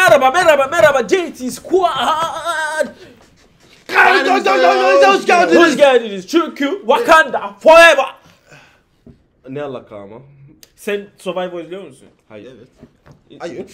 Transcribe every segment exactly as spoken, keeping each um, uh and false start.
merhaba merhaba merhaba J T Squad. Hoş geldiniz. Hoş geldiniz. Çünkü Wakanda forever. Ne alaka ama? Sen Survivor izliyor musun? Hayır. Evet. Hayır.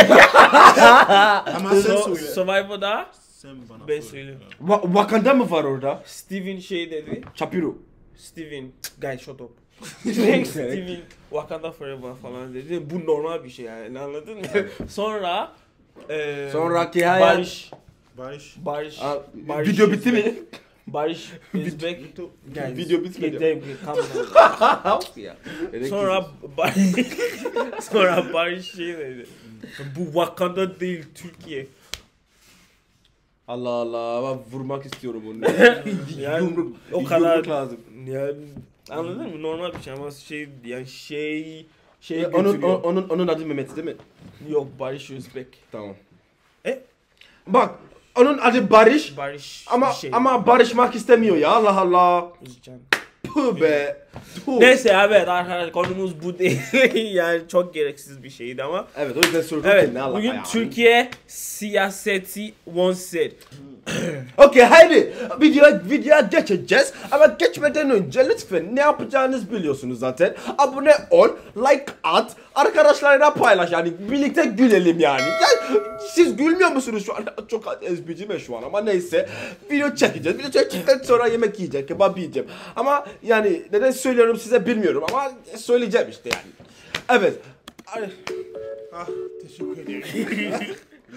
Ama sen So, söyle. Survivor'da Sen bana ben söyle. söyleyeyim. Wa- Wakanda mı var orada? Steven şey dedi. Shapiro. Steven, guys shut up. Steven Wakanda forever falan dedi. Bu normal bir şey yani, anladın mı? Sonra eee Sonraki hayat- Barış Barış. Barış Aa, Barış video bitti mi? Barış is back. Guys, Video bitmedi. get them, calm down. Ya. Sonra Barış sonra Barış şey dedi. Bu Wakanda değil, Türkiye. Allah Allah, ben vurmak istiyorum onu. Yani Yumruk, o kadar yumruk lazım. yani, anladın mı? Normal bir şey ama şey yani şey şey E, onun, götürüyor. o- onun onun adı Mehmet değil mi? Yok, Barış Özbek. Tamam. E? Bak, onun adı Barış Barış ama bir şey. ama barışmak istemiyor ya. Allah Allah. Özcan. Puh be. Puh. Neyse evet arkadaşlar, konumuz bu değil. Yani çok gereksiz bir şeydi ama. Evet, o yüzden sordum Evet, ki ne alaka bugün ya. Türkiye siyaseti one set. Okey, haydi video videoya geçeceğiz ama geçmeden önce lütfen ne yapacağınızı biliyorsunuz zaten. Abone ol, like at, arkadaşlarına paylaş, yani birlikte gülelim yani. Yani siz gülmüyor musunuz şu an? Çok ezbicime şu an ama neyse. Video çekeceğiz. Video çektikten sonra yemek yiyeceğim, kebap yiyeceğim. Ama yani neden söylüyorum size bilmiyorum ama söyleyeceğim işte yani. Evet. Ay. Ah, teşekkür ederim.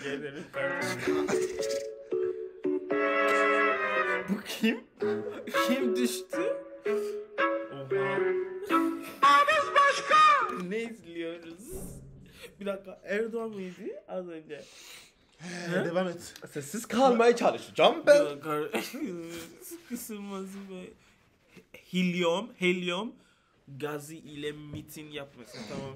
Bu kim? Kim düştü? Oha. Ne izliyoruz? Bir dakika, Erdoğan mıydı az önce? He, devam et. Sessiz kalmaya çalışacağım ben. Bir dakika. Kısılması böyle. Helium, helium gazı ile mitin yapması, tamam.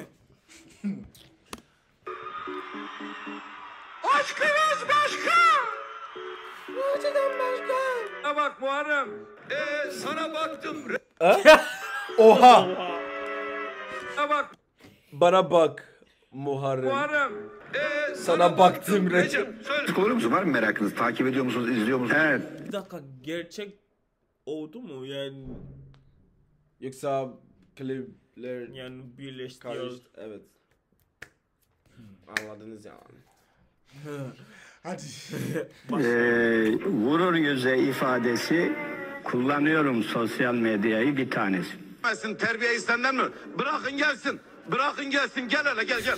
Aşkınız başka. Aşkından başka. Sana bak Muharrem. Ee, sana baktım. Oha. Sana bak Bana bak Muharrem. Muharrem. Ee, Sana baktım Recep. Söyle. Olur musun? Var mı merakınız? Takip ediyor musunuz? İzliyor musunuz? Evet. Bir dakika, gerçek oldu mu yani? Yoksa klipler Yani birleştiriyor. karıştı. Evet. Anladınız yani. Hadi. Ee, vurur yüze ifadesi kullanıyorum sosyal medyayı bir tanesi. Gelsin, terbiyeyi senden mi? Bırakın gelsin. Bırakın gelsin. Gel hele gel gel.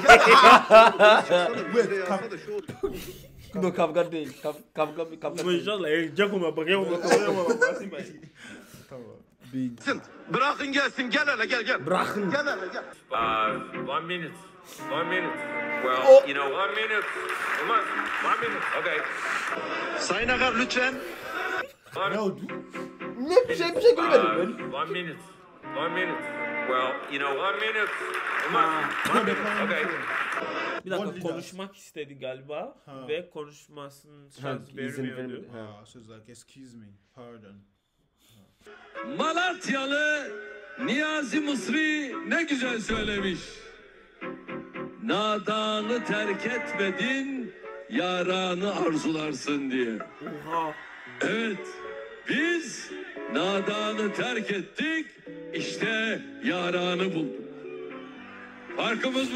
No, kavga değil. Kav, kavga bir kavga değil. İnşallah erkek olma bakayım. Gelsin. Bırakın gelsin. Gel hele gel gel. Bırakın. Gel hele gel. Uh, one minute. One minute. Well, Oh. you know, one minute. Come on. One minute. Okay. Sayın Akar lütfen. Ne oldu? Ne bir şey bir şey görmedim ben. Uh, one minute. One minute. Well, you know, one minute. Come on. One minute. Okay. Bir One dakika, leader. konuşmak istedi galiba Ha. ve konuşmasının şans izin vermiyordu. vermedi. Ha. Ah, so it's like, excuse me, pardon. Malatyalı Niyazi Mısri ne güzel söylemiş. Nadanı terk etmedin, yaranı arzularsın diye. Oha. Evet, biz nadanı terk ettik, işte yaranı bulduk. Farkımız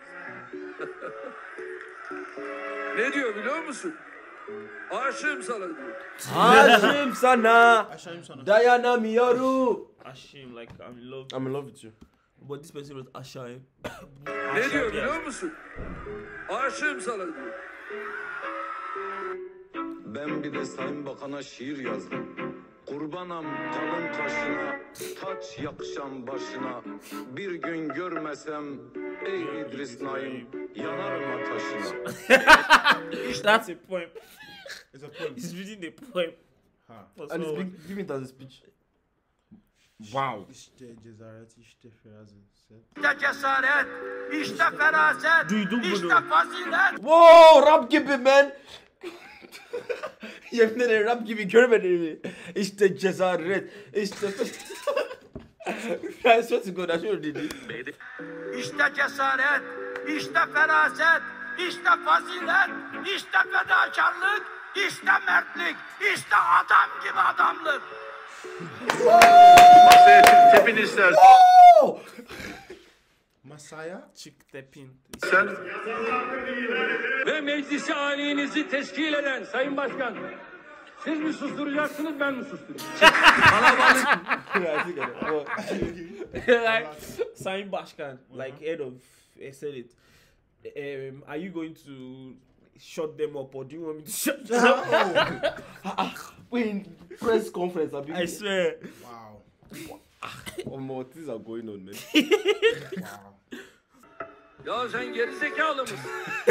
Ne diyor biliyor musun? Aşığım sana diyor. Aşığım sana. Aşağıyım sana. Dayanamıyorum. Aşığım, like I'm in love. I'm in love with you. But this person was aşağıyım. Ne diyor biliyor musun? Aşığım sana diyor. Ben bir de Sayın Bakan'a şiir yazdım. Kurbanam kalın kaşına, taç yakışan başına. Bir gün görmesem ey İdris Naim, yanarım ateşine. That's a poem. It's a point. He's reading the poem. Ha. And it's big, give me that speech. Wow. İşte cesaret, işte feraset. İşte cesaret, işte feraset, Duydum bunu. işte fazilet. Wow, rap gibi man. Yemin ederim rap gibi görmedin mi? İşte cesaret, işte... Ben swear to God, I should have did it. İşte cesaret, işte feraset, işte fazilet, işte fedakarlık, işte mertlik, işte adam gibi adamlık. Masaya çık tepin istersen. Masaya? Çık tepin. Sen Ve meclisi aliyenizi teşkil eden Sayın Başkan. Siz mi susturacaksınız, ben mi susturayım? Like, Sayın Başkan, like head of uh, Senate, um, are you going to shut them up or do you want me to shut them up? We in press conference. I, I swear. Wow. Oh, more things are going on, man. Wow. Ya sen gerizekalı mısın?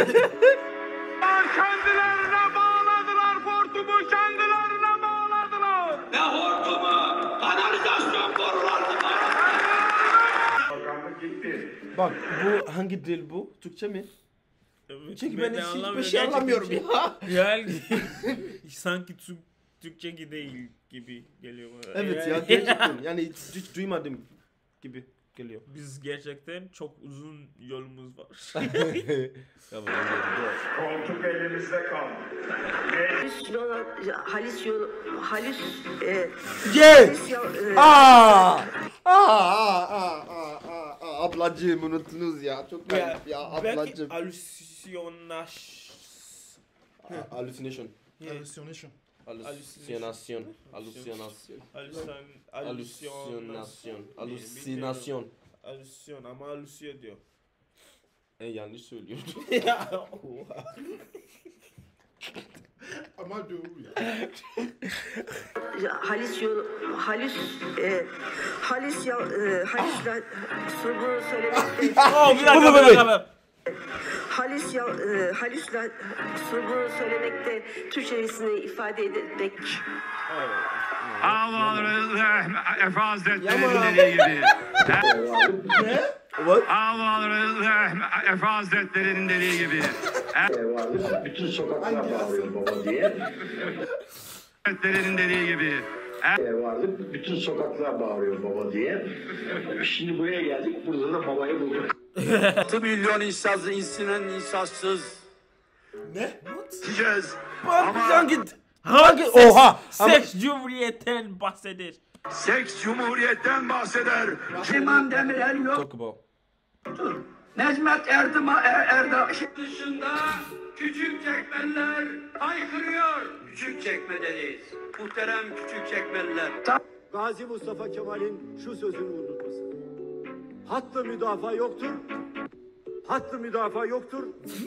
Kendilerine bağladılar hortumu, kendilerine bağladılar. Ve hortumu kanalizasyon borularına Bak bu hangi dil bu? Türkçe mi? Evet, Çünkü ben de hiç hiçbir anlamıyorum. şey Gerçekten anlamıyorum şey- ya. Yani sanki Türk, Türkçe gibi değil gibi geliyor bana. Evet ya Yani- gerçekten yani hiç, hiç duymadım gibi geliyor. Biz gerçekten çok uzun yolumuz var. Koltuk elimizde kaldı. Halis yol, Halis, e, Yes! Halis yol, e, Aa! Aa, aa, aa, aa, aa, ablacığım unuttunuz ya. Çok Ya, garip ya belki ablacığım. halüsinaş... A- Hallucination. Yeah. Hallucination. Hallucination. Hallucination. Halüsin... Hallucination. Hallucination. Halüsyon ama halüsiyor diyor. En yanlış söylüyordu. Ya, oha. Ama doğru ya. Halis yol, Halis, e, Halis yol, e, Halis'le bunu söylemekte, Oh, bir dakika, bir dakika. Halis yol, e, Halis'le bunu söylemekte Türkçesini ifade etmek. Allah Efe Hazretleri'nin dediği gibi. What? Allah Efe Hazretleri'nin dediği gibi. Bütün sokaklar bağırıyor baba diye. Hazretleri'nin dediği gibi. Vardı. Bütün sokaklar bağırıyor baba diye. Şimdi buraya geldik. Burada da babayı bulduk. altı milyon insaz, insinen insazsız. Ne? Diyeceğiz. Hangi? Hangi? Oha! Seks Cumhuriyet'ten bahseder. Seks Cumhuriyet'ten bahseder. İmam Demirel yok. Talk about. Necmet Erdema er, Erda dışında küçük çekmeler haykırıyor. Küçük çekmedeyiz. Muhterem küçük çekmeliler. Gazi Mustafa Kemal'in şu sözünü unutmasın. Hattı müdafaa yoktur. Hattı müdafaa yoktur.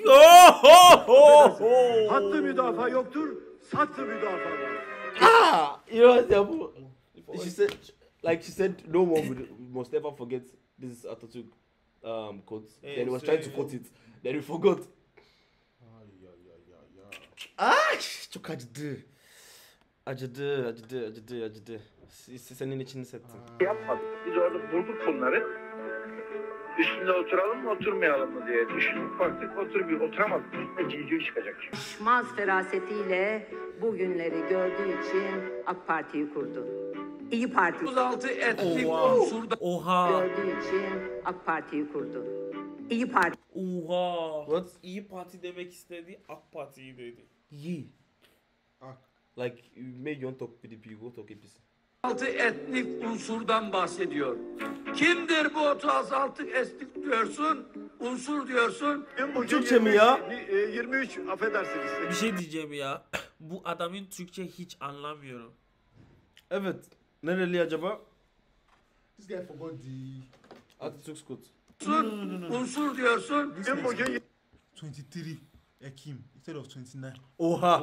Hattı müdafaa yoktur. Sattı müdafaa var. Ah! You know what? Yeah, she said, like she said, no one would, must ever forget this Atatürk um, quote. Yeah, then he was so- trying to quote it. Then he forgot. Ay ya ya ya ya. Ah! Çok acıdı. Acıdı, acıdı, acıdı, acıdı. S- Senin için hissettim. Yapmadık. Biz orada bulduk bunları. Üstünde oturalım mı oturmayalım mı diye düşündük. Baktık otur oturamadık. Üstüne civciv çıkacak. Şişmaz ferasetiyle bu günleri gördüğü için AK Parti'yi kurdu. İyi Parti otuz altı etnik Oha. unsurda Oha. gördüğü için AK Parti'yi kurdu. İyi Parti Oha. What? İyi Parti demek istedi, AK Parti'yi dedi. Ye. Ak. Like, you make you talk P D P, go talk A P C. altı etnik unsurdan bahsediyor. Kimdir bu otuz altı etnik diyorsun? Unsur diyorsun. Türkçe mi ya? yirmi üç affedersiniz. Bir şey diyeceğim ya. Bu adamın Türkçe hiç anlamıyorum. Evet. Nereli acaba? This guy forgot the. Atatürk quote. Unsur, unsur diyorsun. This guy is twenty-three Ekim instead of twenty-nine. Oha. Oo.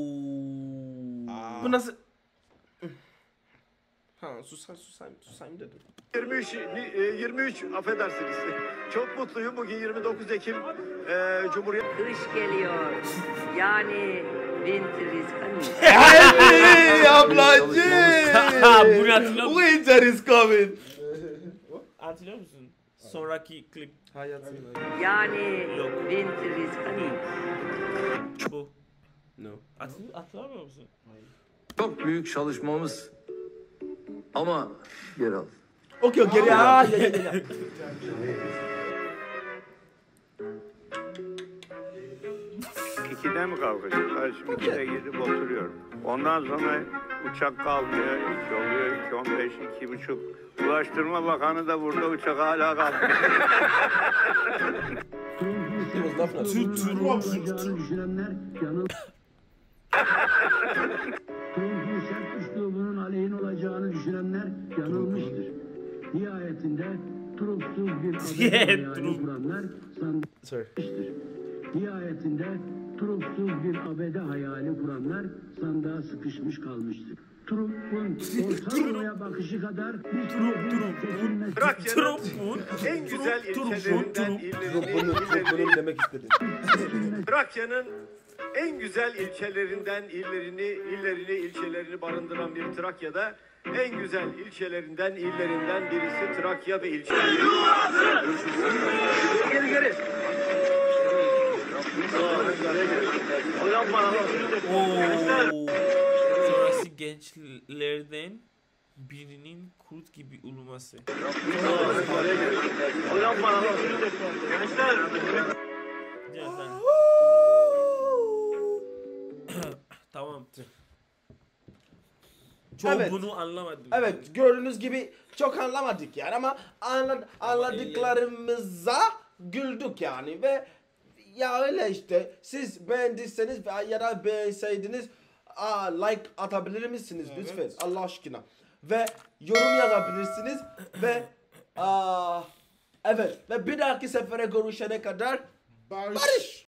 Bu nasıl? Ha, susayım, susayım, susayım dedim. yirmi üç yirmi üç affedersiniz. Çok mutluyum bugün yirmi dokuz Ekim e, Cumhuriyet. kış geliyor. Yani winter is coming. Hey ablacığım. Bunu hatırlıyor musun? Winter is coming. Hatırlıyor musun? Sonraki klip. Hayatım. Yani Yok. winter is coming. Bu. No. Hatırl- Hatırlamıyor musun? çok büyük çalışmamız ama geri al. Okey, geri al. Ya, ya, ya. ikide mi kalkacak? Ben şimdi ikide gidip oturuyorum. Ondan sonra uçak kalmıyor, iki oluyor, iki on beş, iki buçuk. Ulaştırma Bakanı da burada, uçak hala kalmıyor. düşünenler yanıl. Trump'un sert üslubunun aleyhine olacağını düşünenler yanılmıştır. Nihayetinde Trump'suz bir aday hayali kuranlar sanmıştır. Nihayetinde Trump'suz bir abede hayali kuranlar sandığa sıkışmış kalmıştır. Trump'un orta bakışı kadar bir Trump'un Trakya'nın en güzel ilçelerinden illerini, demek istedim. Trakya'nın en güzel ilçelerinden illerini, illerini, ilçelerini barındıran bir Trakya'da en güzel ilçelerinden, illerinden birisi Trakya ve ilçeleri. Geri geri. Sonrası gençlerden birinin kurt gibi uluması. Tamam. Çok Evet. bunu anlamadım. Evet, gördüğünüz gibi çok anlamadık yani ama anla, anladıklarımıza güldük yani ve ya öyle işte, siz beğendiyseniz veya ya da beğenseydiniz aa, like atabilir misiniz Evet. lütfen Allah aşkına ve yorum yazabilirsiniz ve aa, evet ve bir dahaki sefere görüşene kadar barış.